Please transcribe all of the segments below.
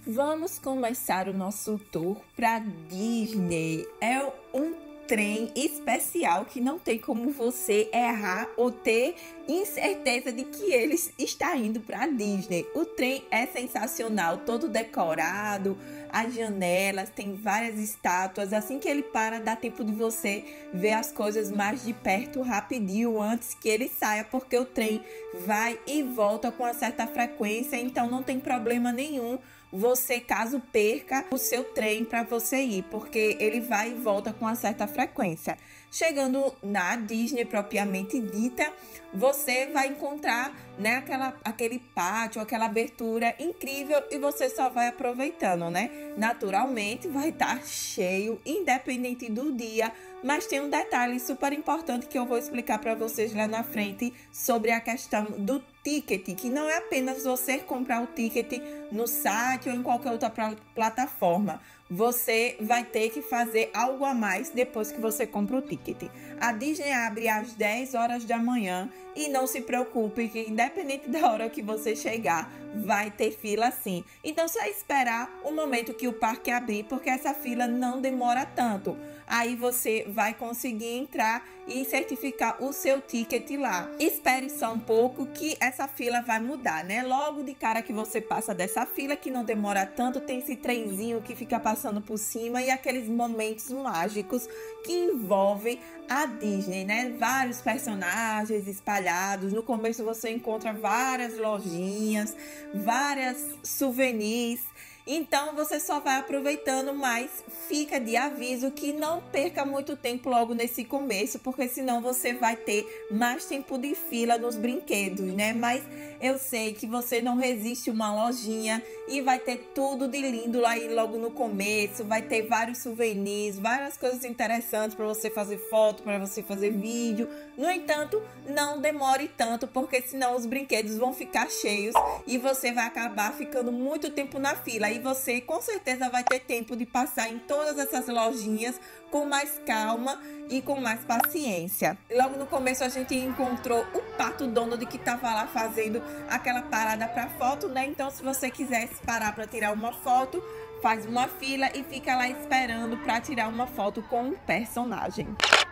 Vamos começar o nosso tour para Disney. É um trem especial que não tem como você errar ou ter incerteza de que ele está indo para Disney. O trem é sensacional, todo decorado, as janelas, tem várias estátuas. Assim que ele para, dá tempo de você ver as coisas mais de perto rapidinho antes que ele saia, porque o trem vai e volta com uma certa frequência, então não tem problema nenhum você, caso perca o seu trem para você ir, porque ele vai e volta com uma certa frequência. Chegando na Disney propriamente dita, você vai encontrar, né, aquele pátio, aquela abertura incrível e você só vai aproveitando, né? Naturalmente vai estar cheio, independente do dia, mas tem um detalhe super importante que eu vou explicar para vocês lá na frente sobre a questão do ticket, que não é apenas você comprar o ticket no site ou em qualquer outra plataforma. Você vai ter que fazer algo a mais depois que você compra o ticket. A Disney abre às 10 horas da manhã e não se preocupe que independente da hora que você chegar, vai ter fila sim. Então só esperar o momento que o parque abrir, porque essa fila não demora tanto. Aí você vai conseguir entrar e certificar o seu ticket lá. Espere só um pouco que essa fila vai mudar, né? Logo de cara que você passa dessa fila, que não demora tanto, tem esse trenzinho que fica passando por cima e aqueles momentos mágicos que envolvem a Disney, né? Vários personagens espalhados. No começo você encontra várias lojinhas, várias souvenirs. Então você só vai aproveitando, mas fica de aviso que não perca muito tempo logo nesse começo, porque senão você vai ter mais tempo de fila nos brinquedos, né? Mas eu sei que você não resiste uma lojinha e vai ter tudo de lindo lá aí logo no começo, vai ter vários souvenirs, várias coisas interessantes para você fazer foto, para você fazer vídeo. No entanto, não demore tanto, porque senão os brinquedos vão ficar cheios e você vai acabar ficando muito tempo na fila. E você com certeza vai ter tempo de passar em todas essas lojinhas com mais calma e com mais paciência. Logo no começo a gente encontrou o Pato Donald, que estava lá fazendo aquela parada para foto, né? Então se você quisesse parar para tirar uma foto, faz uma fila e fica lá esperando para tirar uma foto com um personagem.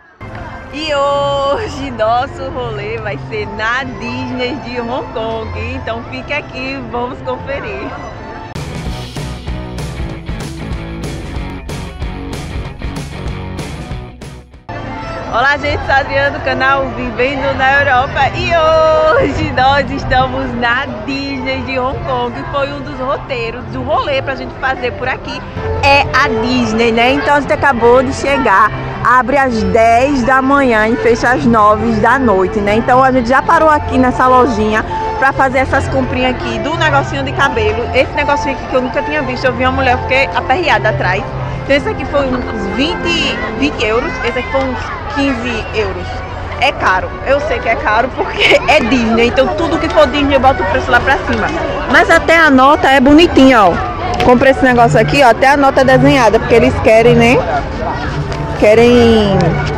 E hoje nosso rolê vai ser na Disney de Hong Kong, então fique aqui, vamos conferir. Olá gente, sou a Adriana do canal Vivendo na Europa e hoje nós estamos na Disney de Hong Kong. Foi um dos roteiros do rolê pra gente fazer por aqui, é a Disney, né? Então a gente acabou de chegar, abre às 10 da manhã e fecha às 9 da noite, né? Então a gente já parou aqui nessa lojinha pra fazer essas comprinhas aqui do negocinho de cabelo. Esse negocinho aqui que eu nunca tinha visto, eu vi uma mulher, eu fiquei aperreada atrás. Então esse aqui foi uns 20 euros, esse aqui foi uns 15 euros. É caro, eu sei que é caro porque é Disney, então tudo que for Disney bota o preço lá pra cima. Mas até a nota é bonitinha, ó. Comprei esse negócio aqui, ó, até a nota é desenhada, porque eles querem, né? Querem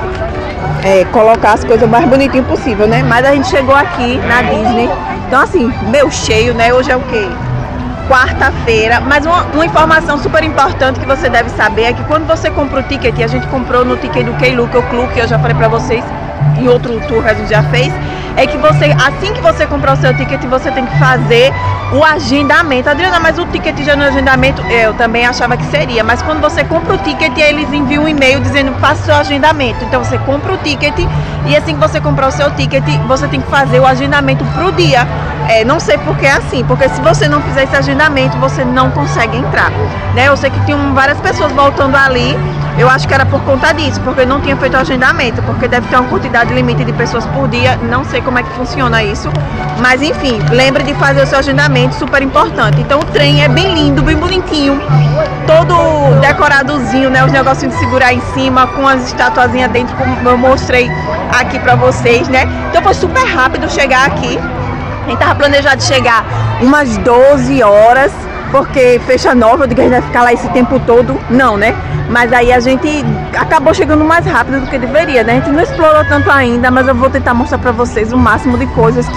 colocar as coisas mais bonitinho possível, né? Mas a gente chegou aqui na Disney, então assim, meio cheio, né? Hoje é o quê? Quarta-feira, mas uma informação super importante que você deve saber é que quando você compra o ticket, a gente comprou no ticket do Klook, que eu já falei pra vocês em outro tour que a gente já fez, é que você, assim que você comprar o seu ticket, você tem que fazer o agendamento. Adriana, mas o ticket já no agendamento, eu também achava que seria, mas quando você compra o ticket, eles enviam um e-mail dizendo faça o seu agendamento. Então você compra o ticket e assim que você comprar o seu ticket, você tem que fazer o agendamento pro dia. Não sei porque é assim, porque se você não fizer esse agendamento, você não consegue entrar, né? Eu sei que tinham várias pessoas voltando ali, eu acho que era por conta disso, porque não tinha feito o agendamento, porque deve ter uma quantidade limite de pessoas por dia, não sei como é que funciona isso, mas enfim, lembre de fazer o seu agendamento, super importante. Então o trem é bem lindo, bem bonitinho, todo decoradozinho, né? Os negocinhos de segurar em cima, com as estatuazinhas dentro, como eu mostrei aqui pra vocês, né? Então foi super rápido chegar aqui. A gente tava planejado chegar umas 12 horas, porque fecha 9, eu digo que a gente vai ficar lá esse tempo todo, não, né? Mas aí a gente acabou chegando mais rápido do que deveria, né? A gente não explorou tanto ainda, mas eu vou tentar mostrar pra vocês o máximo de coisas que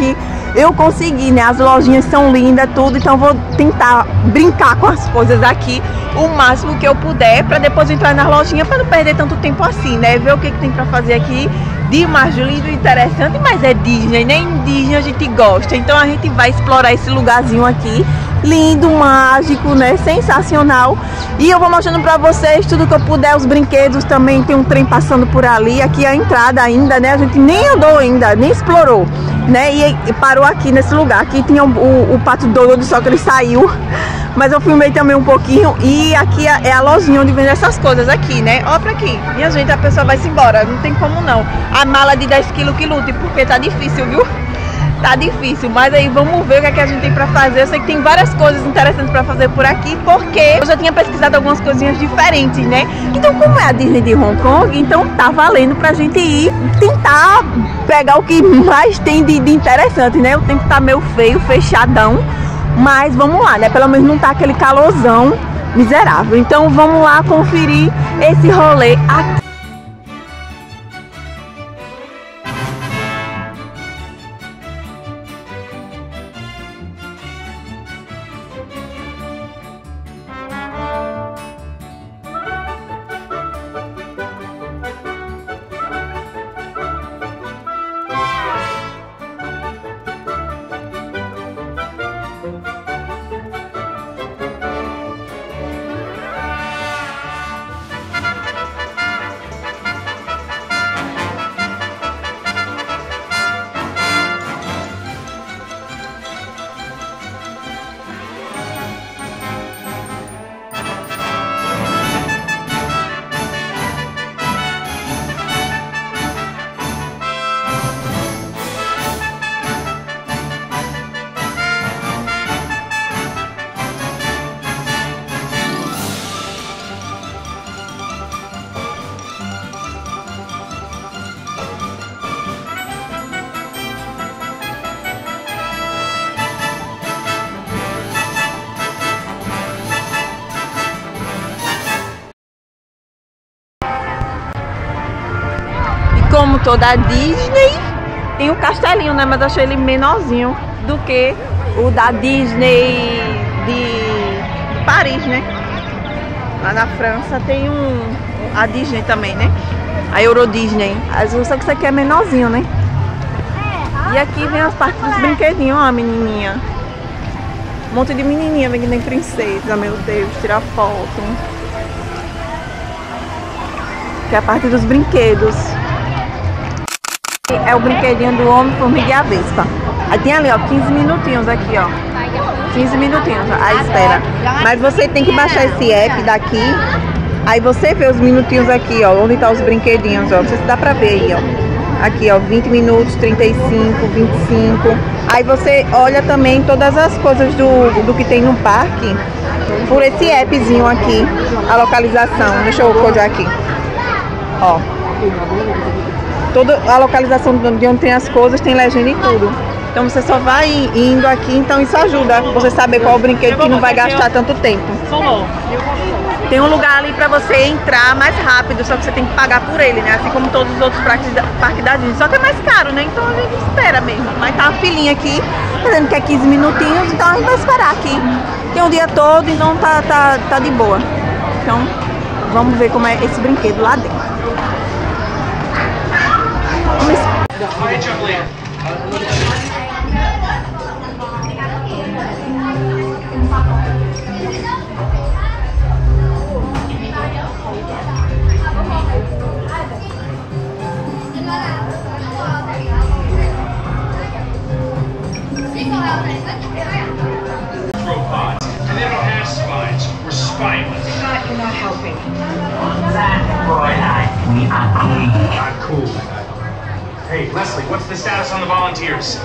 eu consegui, né? As lojinhas são lindas, tudo, então vou tentar brincar com as coisas aqui o máximo que eu puder, pra depois entrar na lojinha, pra não perder tanto tempo assim, né? Ver o que tem pra fazer aqui de mais lindo e interessante, mas é Disney, nem Disney a gente gosta, então a gente vai explorar esse lugarzinho aqui, lindo, mágico, né? Sensacional. E eu vou mostrando pra vocês tudo que eu puder, os brinquedos também, tem um trem passando por ali, aqui é a entrada ainda, né? A gente nem andou ainda, nem explorou, né? E parou aqui nesse lugar, aqui tinha o Pato Donald, só que ele saiu, mas eu filmei também um pouquinho. E aqui é a lojinha onde vende essas coisas aqui, né? Ó pra aqui, minha gente, a pessoa vai se embora, não tem como não. A mala de 10 kg que lute, porque tá difícil, viu? Tá difícil, mas aí vamos ver o que é que a gente tem pra fazer. Eu sei que tem várias coisas interessantes pra fazer por aqui, porque eu já tinha pesquisado algumas coisinhas diferentes, né? Então, como é a Disney de Hong Kong, então tá valendo pra gente ir tentar pegar o que mais tem de interessante, né? O tempo tá meio feio, fechadão, mas vamos lá, né? Pelo menos não tá aquele calorzão miserável. Então vamos lá conferir esse rolê aqui. Como toda a Disney, tem o castelinho, né? Mas eu achei ele menorzinho do que o da Disney de Paris, né? Lá na França tem a Disney também, né? A Euro Disney. Só que isso aqui é menorzinho, né? E aqui vem as partes dos brinquedinhos, ó, a menininha. Um monte de menininha vem que nem princesa, meu Deus, tirar foto. Que é a parte dos brinquedos. É o brinquedinho do Homem, Formiga e a Vespa. Aí tem ali, ó, 15 minutinhos aqui, ó. 15 minutinhos à espera. Mas você tem que baixar esse app daqui. Aí você vê os minutinhos aqui, ó, onde tá os brinquedinhos, ó. Não sei se dá pra ver aí, ó. Aqui, ó, 20 minutos, 35, 25. Aí você olha também todas as coisas do que tem no parque por esse appzinho aqui, a localização. Deixa eu coisar aqui. Ó. Toda a localização de onde tem as coisas, tem legenda e tudo. Então você só vai indo aqui, então isso ajuda você saber qual o brinquedo que não vai gastar tanto tempo. Tem um lugar ali pra você entrar mais rápido, só que você tem que pagar por ele, né? Assim como todos os outros parques da Disney. Só que é mais caro, né? Então a gente espera mesmo. Mas tá a filinha aqui, dizendo que é 15 minutinhos, então a gente vai esperar aqui. Tem um dia todo, então tá de boa. Então vamos ver como é esse brinquedo lá dentro. Robots, and they don't have spines. We're spineless. You're not helping. That's right. We agree. Not cool. Hey, Leslie, what's the status on the volunteers?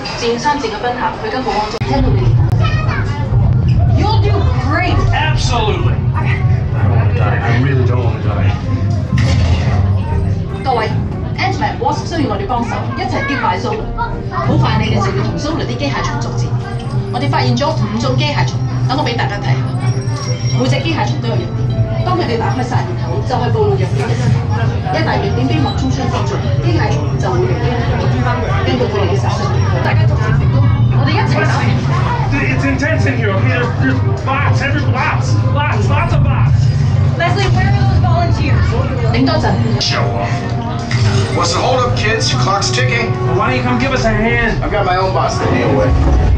You'll do great. Absolutely. I don't want to die. I really don't want to die. 各位 ，Ant-Man Wasp 需要我哋幫手，一齊擊敗蘇雷。好快你哋就要同蘇雷啲機械蟲作戰。我哋發現咗5種機械蟲，等我俾大家睇下。每隻機械蟲都有弱點，當佢哋打開殺然後，就係暴露弱點嘅時候。一旦弱點被脈衝傷擊中，機械蟲就會被擊中，根據佢哋嘅殺傷力，大家逐漸成功。 It's intense in here, okay? There's bots, lots of bots. Leslie, where are those volunteers? 領多陣。 Show off. What's the holdup, kids? Clock's ticking. Well, why don't you come give us a hand? I've got my own boss to deal with.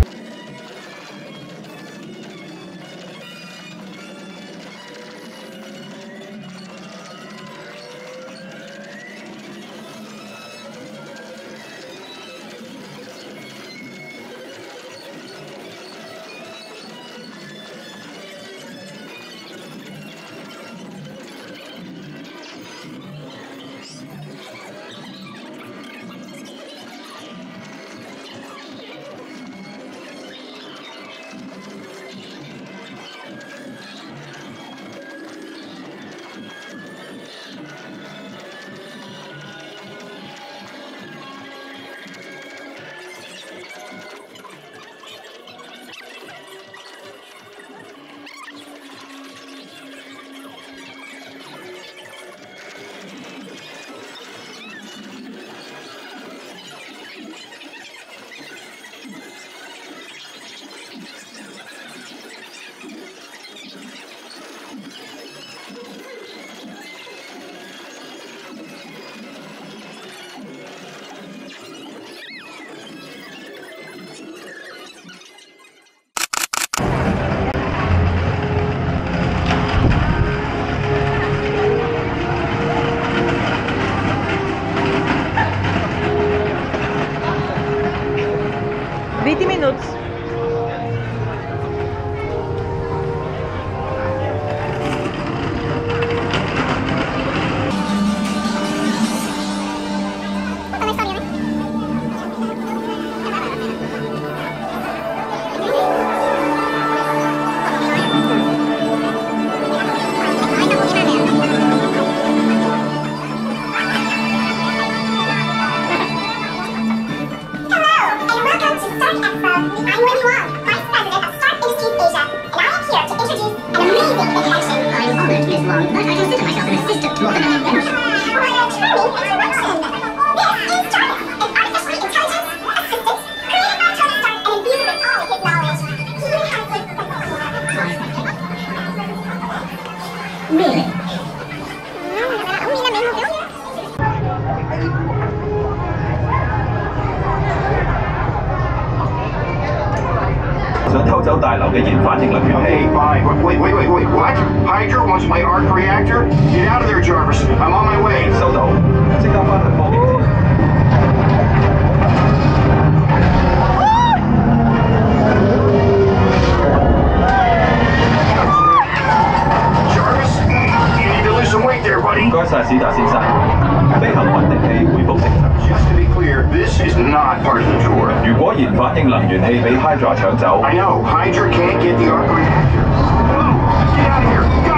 Wait, what? Hydra wants my arc reactor? Get out of there, Jarvis. I'm on my way. 收到，即刻返去科技線。Jarvis, you need to lose some weight there, buddy. 唔該晒，史達先生。飛行穩定器恢復正常。Just to be clear, this is not part of the tour. 如果燃反應能源器俾 Hydra 搶走 I know. Hydra can't get the arc reactor. Move! Get out of here! Go!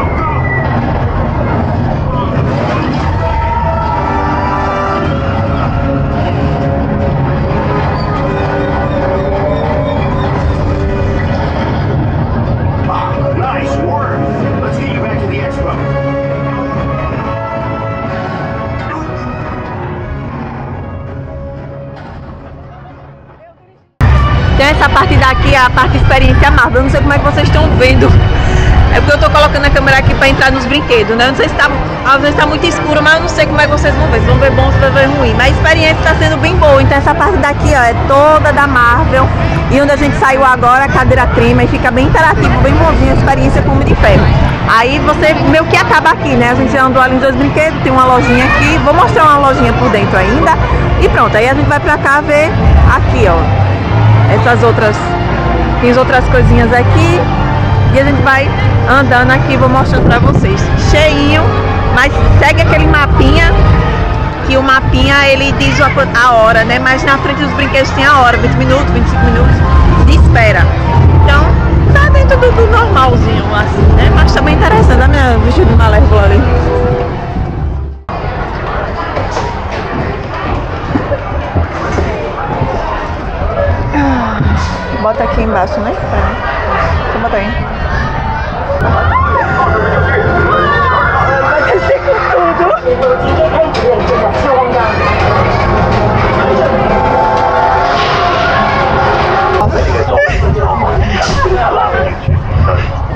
Nice work! Let's get you back to the expo. Tem essa parte daqui, a parte experiência Marvel. Eu não sei como é que vocês estão vendo. É porque eu tô colocando a câmera aqui pra entrar nos brinquedos, né? Eu não sei se tá, às vezes tá muito escuro, mas eu não sei como é que vocês vão ver. Se vão ver bom ou se vão ver ruim. Mas a experiência tá sendo bem boa. Então essa parte daqui, ó, é toda da Marvel. E onde a gente saiu agora, a cadeira trema e fica bem interativo, bem bonzinho, a experiência com o Homem de Ferro. Aí você meio que acaba aqui, né? A gente andou ali nos dois brinquedos, tem uma lojinha aqui. Vou mostrar uma lojinha por dentro ainda. E pronto, aí a gente vai pra cá ver aqui, ó. Essas outras, tem as outras coisinhas aqui. E a gente vai andando aqui, vou mostrando pra vocês. Cheinho, mas segue aquele mapinha, que o mapinha ele diz a hora, né? Mas na frente dos brinquedos tem a hora, 20 minutos, 25 minutos de espera. Então, tá dentro do normalzinho, assim, né? Mas também interessante, a minha vestido de malévola ali. Bota aqui embaixo, né? Deixa eu botar aí. Vai descer com tudo.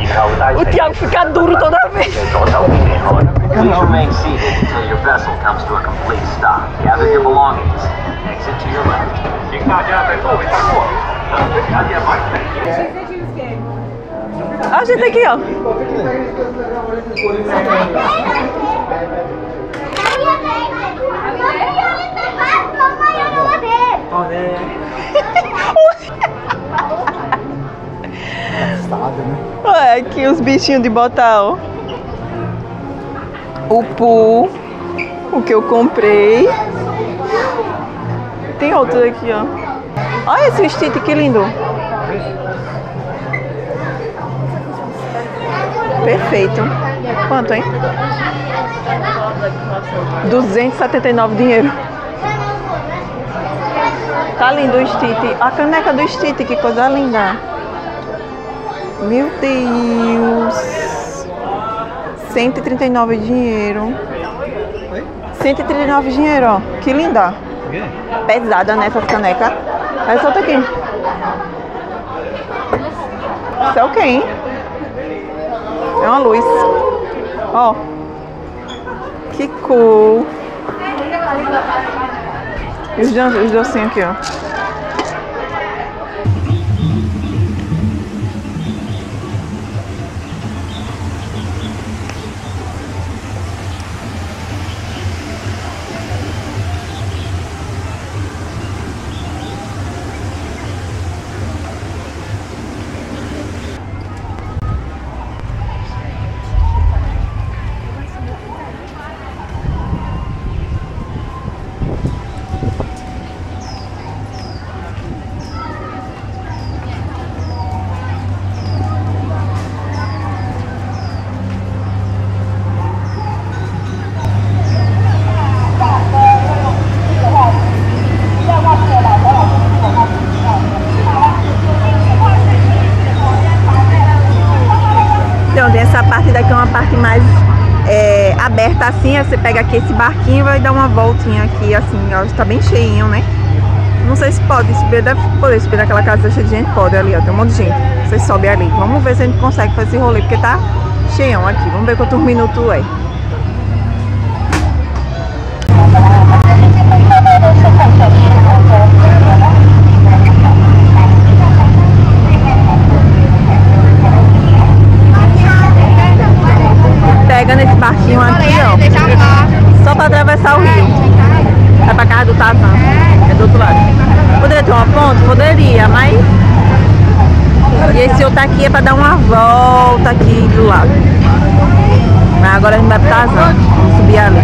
O Thiago fica duro toda vez. Please remain seated until your vessel comes to a complete stop. Gather your belongings. Exit to your left. A gente aqui, ó. Olha aqui os bichinhos de botar, ó. O pool, o que eu comprei. Tem outro aqui, ó. Olha esse Stitch, que lindo. Perfeito. Quanto, hein? 279 dinheiro. Tá lindo o Stitch. A caneca do Stitch, que coisa linda. Meu Deus. 139 dinheiro. 139 dinheiro, ó. Que linda. Pesada nessas canecas. Aí solta aqui. Isso é o quê, hein? É uma luz. Ó. Que cool. E os docinhos aqui, ó. Então, essa parte daqui é uma parte mais aberta assim, aí você pega aqui esse barquinho e vai dar uma voltinha aqui assim, ó, está bem cheinho, né? Não sei se pode subir, deve poder subir naquela casa cheia de gente, pode ali, ó, tem um monte de gente. Você sobe ali, vamos ver se a gente consegue fazer esse rolê, porque tá cheião aqui, vamos ver quantos minutos é. Pega nesse barquinho aqui, ó, só pra atravessar o rio. Vai pra casa do Tarzan, é do outro lado. Poderia ter uma ponte? Poderia, mas... E esse outro aqui é pra dar uma volta aqui do lado. Mas agora a gente vai pro Tarzan, vamos subir ali.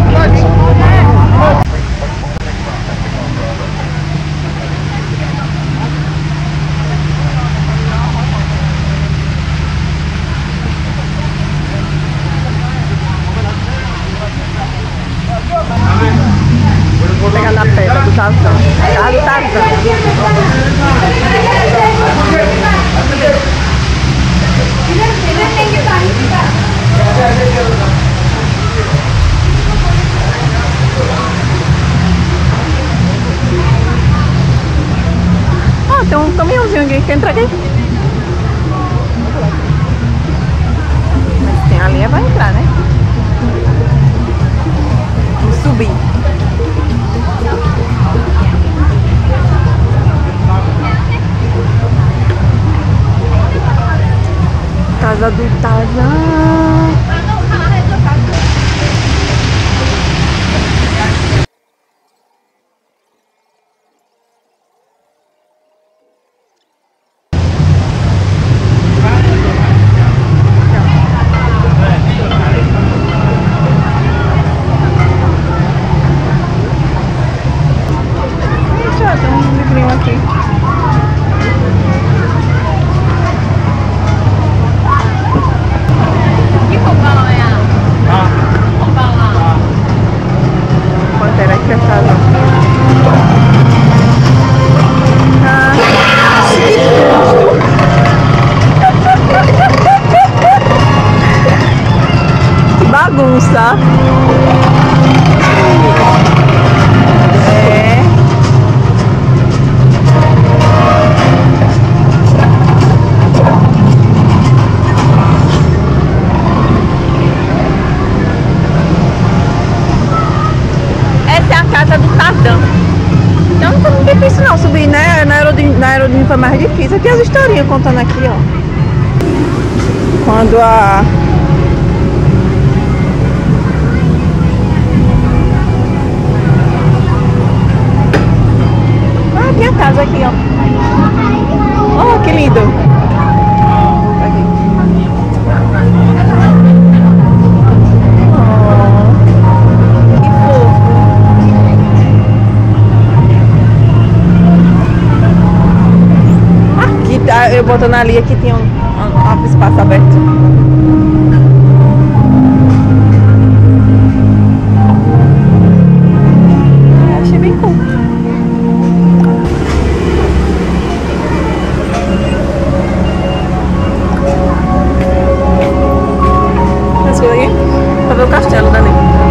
Vou pegar na pedra do Tarzan. Ah, do Tarzan. Ah, tem um caminhãozinho aqui. Quer entrar aqui? Mas se tem a linha, vai entrar, né? Vamos subir. Casa do Tarzan. Tem um livrinho aqui. Pantera encantada. Que bagunça. foi mais difícil. Tem as historinhas contando aqui, ó. Quando a... Ah, tem a casa aqui, ó. Oh, que lindo. Eu botando ali, aqui tinha um espaço aberto. Achei bem cool. Essa coisa aqui, pra ver o castelo dali.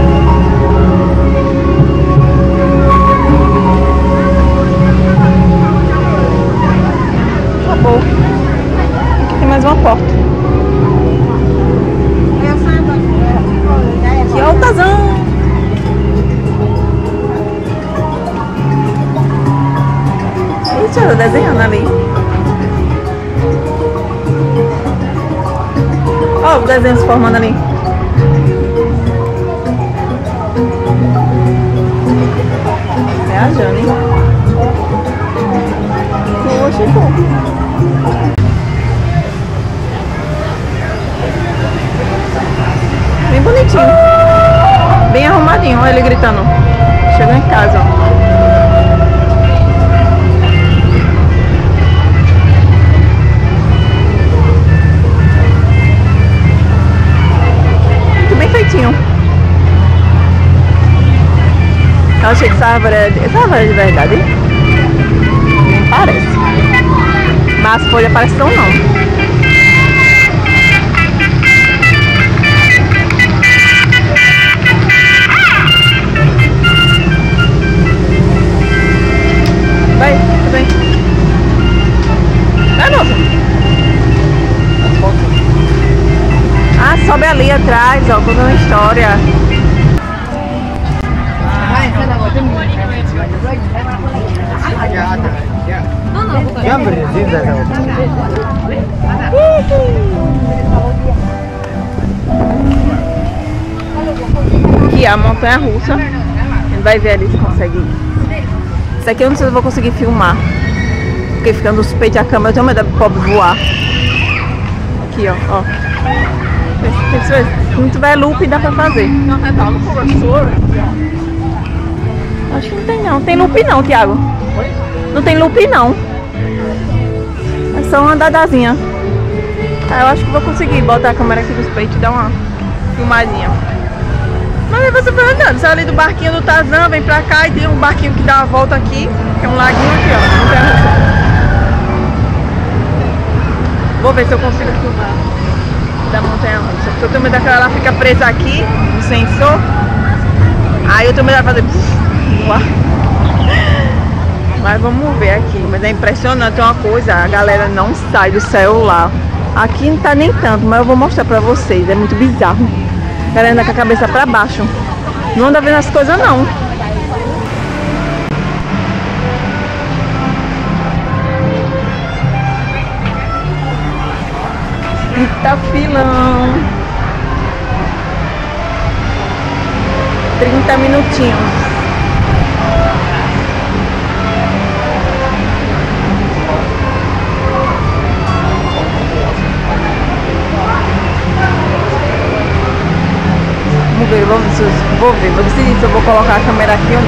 Acabou. Aqui tem mais uma porta. Aqui é o Tazão. Eita, ela desenhando ali. Ó, o desenho se formando ali. É a Jane. Poxa, bom. Bem bonitinho. Bem arrumadinho. Olha ele gritando. Chegou em casa, ó. Muito bem feitinho. Eu achei que essa árvore é de verdade. Nem parece. Mas as folhas parecem tão não. Vai, tudo bem. Vai, moça. Ah, sobe ali atrás, ó, contando a história. Aqui é a montanha russa. A gente vai ver ali se consegue ir. Isso aqui eu não sei se eu vou conseguir filmar, porque ficando suspeito a câmera, eu tenho medo do pobre voar. Aqui, ó, ó. Se não tiver loop, dá pra fazer. Acho que não tem não. Tem loop não, Thiago. Não tem loop não. É só uma andadazinha. Tá, eu acho que vou conseguir botar a câmera aqui nos peitos e dar uma filmadinha. Mas aí você vai andando. Sai ali do barquinho do Tazão, vem pra cá e tem um barquinho que dá uma volta aqui. Que é um laguinho aqui, ó. Vou ver se eu consigo filmar da montanha russa. Porque eu tenho medo daquela ela fica presa aqui no sensor. Aí eu tenho medo de fazer voar. Mas vamos ver aqui. Mas é impressionante uma coisa, a galera não sai do celular. Aqui não tá nem tanto, mas eu vou mostrar pra vocês. É muito bizarro. A galera anda com a cabeça pra baixo. Não anda vendo as coisas não. Eita filão. 30 minutinhos. Vamos ver, vou decidir se eu vou colocar a câmera aqui ou não.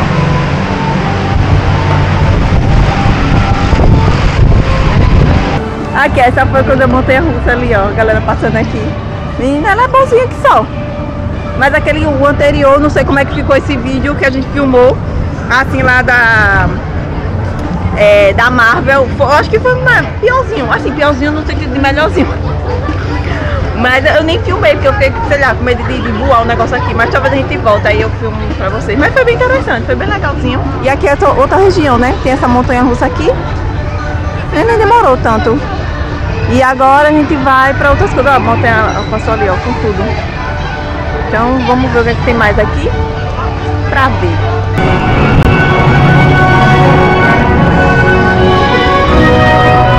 Aqui, essa foi quando eu montei a russa ali, ó, a galera passando aqui. Menina, ela é bonzinha aqui só. Mas aquele, o anterior, não sei como é que ficou esse vídeo que a gente filmou, assim, lá da Marvel. Eu acho que foi piorzinho, assim, piorzinho no sentido de melhorzinho. Mas eu nem filmei, porque eu fiquei, sei lá, com medo de voar o negócio aqui. Mas talvez a gente volta, aí eu filmo pra vocês. Mas foi bem interessante, foi bem legalzinho. E aqui é outra região, né? Tem essa montanha russa aqui. E nem demorou tanto. E agora a gente vai pra outras coisas. Ó, a montanha passou ali, ó, com tudo. Então vamos ver o que é que tem mais aqui pra ver.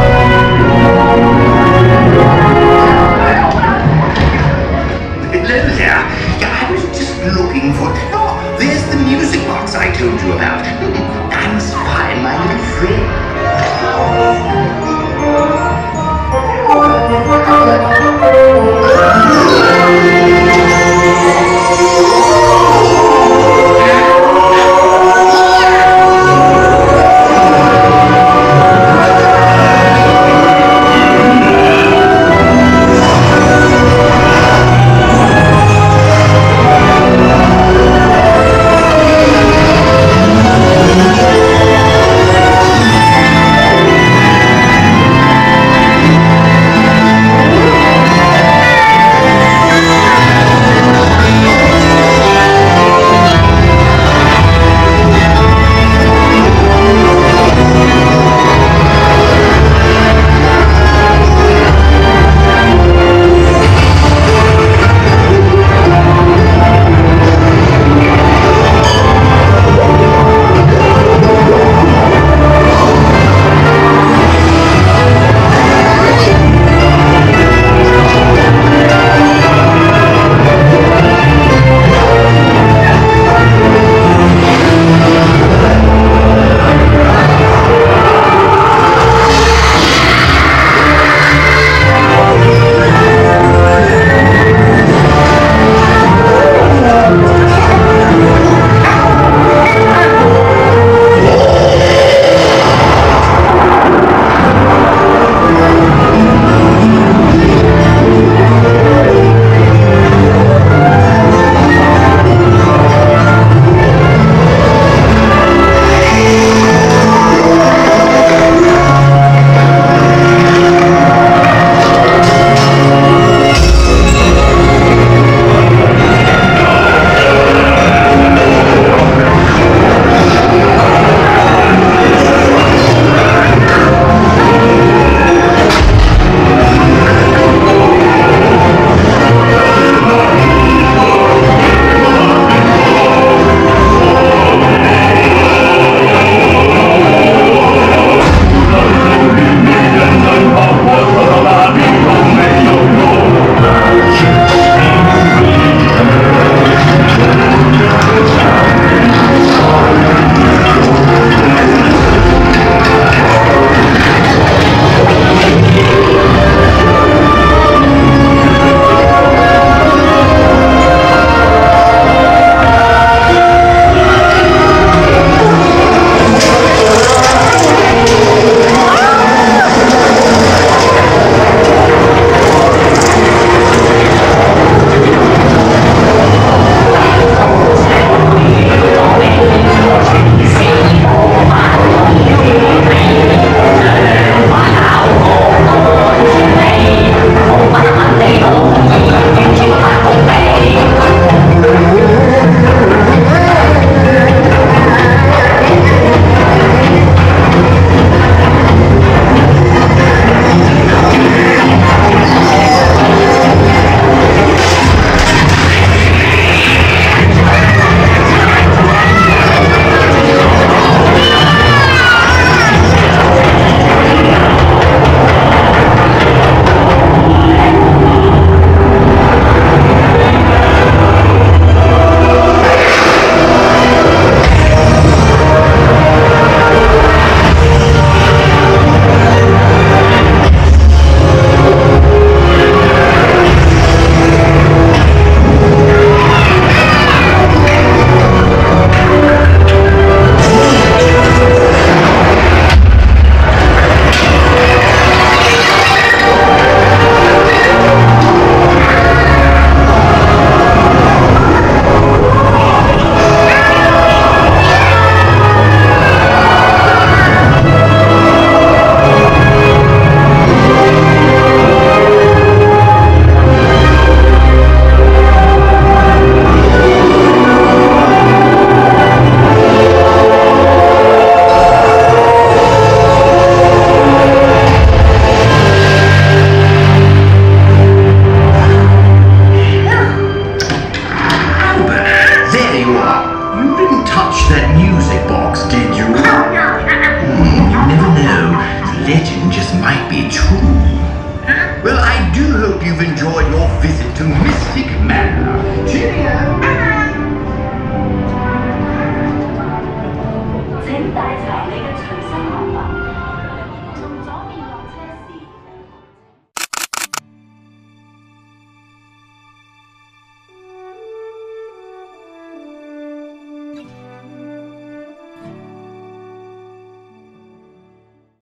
be true. Well, I do hope you've enjoyed your visit to Mystic Manor. Cheerio!